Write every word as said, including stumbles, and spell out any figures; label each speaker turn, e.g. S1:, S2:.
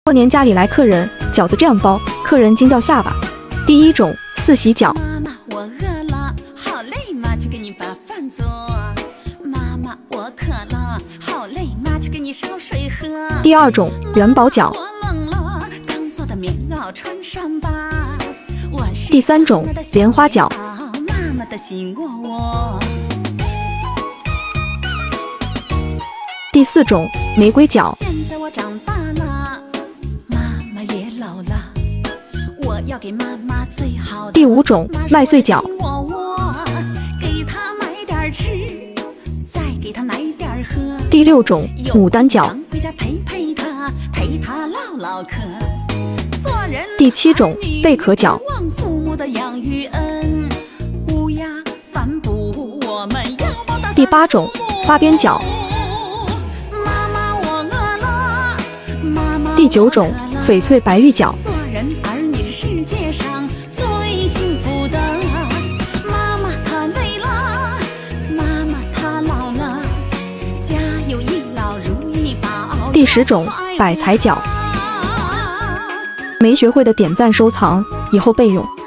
S1: 过年家里来客人，饺子这样包，客人惊掉下巴。第一种四喜饺。
S2: 妈妈，我饿了，好累，妈去给你把饭做。妈妈，我渴了，好累，妈去给你烧水喝。
S1: 第二种元宝饺。
S2: 我冷了，刚做的棉袄穿上吧。我是
S1: 第三种莲花饺。
S2: 妈妈的心窝窝。
S1: 第四种玫瑰饺。
S2: 现在我长大了，妈妈也老了，我要给妈妈最好的。
S1: 第五种麦穗饺。
S2: 我我给她买点吃，再给她买点喝。
S1: 第六种牡丹饺。
S2: 回家陪陪她，陪她唠唠嗑。做人
S1: 第七种贝壳饺。
S2: 忘父母的养育恩，乌鸦反哺我们要报答。
S1: 第八种花边饺。第九种翡翠白玉饺。
S2: 做人儿女是世界上最幸福的。妈妈她累了，妈妈她老了，家有一老如一宝。
S1: 第十种百财饺。没学会的点赞收藏，以后备用。